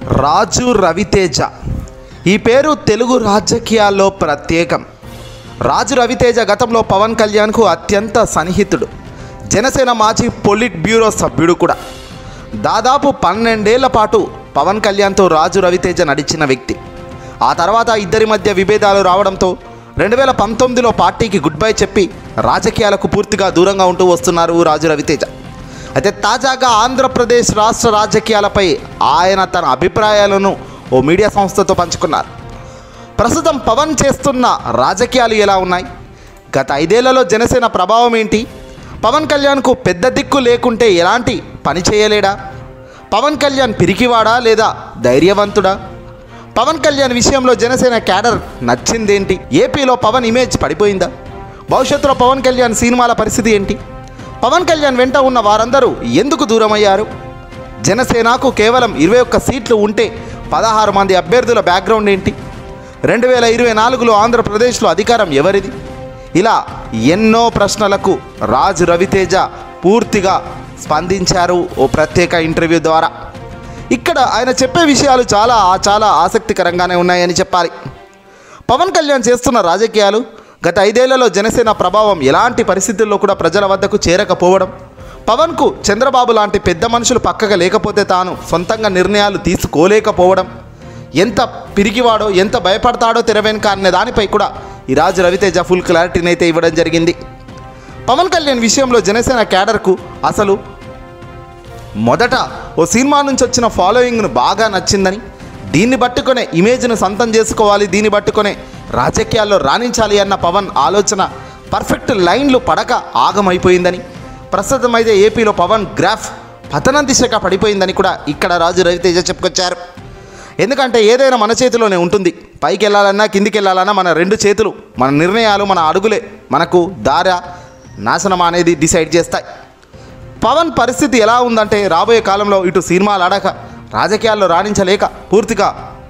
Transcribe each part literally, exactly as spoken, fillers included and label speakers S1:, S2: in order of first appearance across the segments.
S1: రాజు రవితేజ ఈ పేరు తెలుగు రాజకీయాల్లో ప్రత్యేకం. రాజు రవితేజ గతంలో పవన్ కళ్యాణ్కు అత్యంత సన్నిహితుడు. జనసేన మాజీ పొలిట్ బ్యూరో సభ్యుడు కూడా. దాదాపు పన్నెండేళ్ల పాటు పవన్ కళ్యాణ్తో రాజు రవితేజ నడిచిన వ్యక్తి. ఆ తర్వాత ఇద్దరి మధ్య విభేదాలు రావడంతో రెండు వేల పంతొమ్మిదిలో పార్టీకి గుడ్ బై చెప్పి రాజకీయాలకు పూర్తిగా దూరంగా ఉంటూ వస్తున్నారు రాజు రవితేజ. అయితే తాజాగా ఆంధ్రప్రదేశ్ రాష్ట్ర రాజకీయాలపై ఆయన తన అభిప్రాయాలను ఓ మీడియా సంస్థతో పంచుకున్నారు. ప్రస్తుతం పవన్ చేస్తున్న రాజకీయాలు ఎలా ఉన్నాయి, గత ఐదేళ్లలో జనసేన ప్రభావం ఏంటి, పవన్ కళ్యాణ్కు పెద్ద దిక్కు లేకుంటే ఎలాంటి పని చేయలేడా, పవన్ కళ్యాణ్ పిరికివాడా లేదా ధైర్యవంతుడా, పవన్ కళ్యాణ్ విషయంలో జనసేన క్యాడర్ నచ్చిందేంటి, ఏపీలో పవన్ ఇమేజ్ పడిపోయిందా, భవిష్యత్తులో పవన్ కళ్యాణ్ సినిమాల పరిస్థితి ఏంటి, పవన్ కళ్యాణ్ వెంట ఉన్న వారందరూ ఎందుకు దూరమయ్యారు, జనసేనకు కేవలం ఇరవై ఒక్క సీట్లు ఉంటే పదహారు మంది అభ్యర్థుల బ్యాక్గ్రౌండ్ ఏంటి, రెండు వేల ఇరవై నాలుగులో ఆంధ్రప్రదేశ్లో అధికారం ఎవరిది, ఇలా ఎన్నో ప్రశ్నలకు రాజు రవితేజ పూర్తిగా స్పందించారు ఓ ప్రత్యేక ఇంటర్వ్యూ ద్వారా. ఇక్కడ ఆయన చెప్పే విషయాలు చాలా చాలా ఆసక్తికరంగానే ఉన్నాయని చెప్పాలి. పవన్ కళ్యాణ్ చేస్తున్న రాజకీయాలు, గత ఐదేళ్లలో జనసేన ప్రభావం ఎలాంటి పరిస్థితుల్లో కూడా ప్రజల వద్దకు చేరకపోవడం, పవన్కు చంద్రబాబు లాంటి పెద్ద మనుషులు పక్కగా లేకపోతే తాను సొంతంగా నిర్ణయాలు తీసుకోలేకపోవడం, ఎంత పిరికివాడో ఎంత భయపడతాడో తెరవెనుక అనే దానిపై కూడా ఈ రాజు రవితేజ ఫుల్ క్లారిటీని అయితే ఇవ్వడం జరిగింది. పవన్ కళ్యాణ్ విషయంలో జనసేన క్యాడర్కు అసలు మొదట ఓ సినిమా నుంచి వచ్చిన ఫాలోయింగ్ను బాగా నచ్చిందని, దీన్ని పట్టుకొనే ఇమేజ్ను సొంతం చేసుకోవాలి, దీన్ని పట్టుకొనే రాజకీయాల్లో రాణించాలి అన్న పవన్ ఆలోచన పర్ఫెక్ట్ లైన్లు పడక ఆగమైపోయిందని, ప్రస్తుతం అయితే ఏపీలో పవన్ గ్రాఫ్ పతనం దిశగా పడిపోయిందని కూడా ఇక్కడ రాజు రవితేజ చెప్పుకొచ్చారు. ఎందుకంటే ఏదైనా మన చేతిలోనే ఉంటుంది. పైకి వెళ్ళాలన్నా కిందికి వెళ్ళాలన్నా మన రెండు చేతులు, మన నిర్ణయాలు, మన అడుగులే మనకు దారి నాశనం అనేది డిసైడ్ చేస్తాయి. పవన్ పరిస్థితి ఎలా ఉందంటే రాబోయే కాలంలో ఇటు సినిమాలు ఆడక రాజకీయాల్లో రాణించలేక పూర్తిగా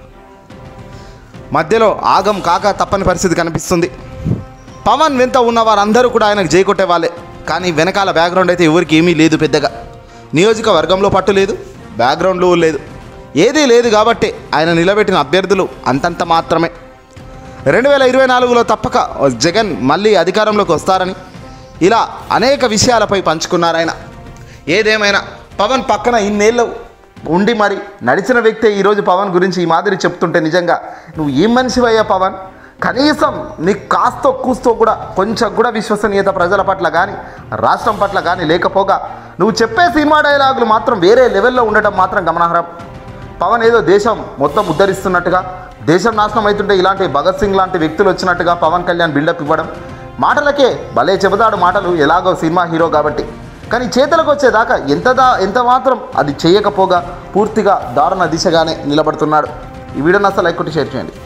S1: మధ్యలో ఆగం కాక తప్పని పరిస్థితి కనిపిస్తుంది. పవన్ వెంట ఉన్న వారందరూ కూడా ఆయనకు జై కొట్టే వాళ్ళే, కానీ వెనకాల బ్యాక్గ్రౌండ్ అయితే ఎవరికి ఏమీ లేదు. పెద్దగా నియోజకవర్గంలో పట్టు లేదు, బ్యాక్గ్రౌండ్లో లేదు, ఏదీ లేదు. కాబట్టి ఆయన నిలబెట్టిన అభ్యర్థులు అంతంత మాత్రమే. రెండు వేల ఇరవై నాలుగులో తప్పక జగన్ మళ్ళీ అధికారంలోకి వస్తారని ఇలా అనేక విషయాలపై పంచుకున్నారు ఆయన. ఏదేమైనా పవన్ పక్కన ఇన్నేళ్ళు ఉండి మరి నడిచిన వ్యక్తే ఈరోజు పవన్ గురించి ఈ మాదిరి చెప్తుంటే నిజంగా నువ్వు ఏం మనిషివయ్యా పవన్, కనీసం నీకు కాస్తో కూస్తో కూడా కొంచెం కూడా విశ్వసనీయత ప్రజల పట్ల కానీ రాష్ట్రం పట్ల కానీ లేకపోగా నువ్వు చెప్పే సినిమా డైలాగులు మాత్రం వేరే లెవెల్లో ఉండటం మాత్రం గమనార్హం. పవన్ ఏదో దేశం మొత్తం ఉద్ధరిస్తున్నట్టుగా, దేశం నాశనం అవుతుంటే ఇలాంటి భగత్ సింగ్ లాంటి వ్యక్తులు వచ్చినట్టుగా పవన్ కళ్యాణ్ బిల్డప్ ఇవ్వడం, మాటలకే భలే చెబుతాడు మాటలు, ఎలాగో సినిమా హీరో కాబట్టి, కానీ చేతులకు వచ్చేదాకా ఎంత దా ఎంత మాత్రం అది చేయకపోగా పూర్తిగా దారుణ దిశగానే నిలబడుతున్నాడు. ఈ వీడియోని అసలు లైక్ కొట్టి షేర్ చేయండి.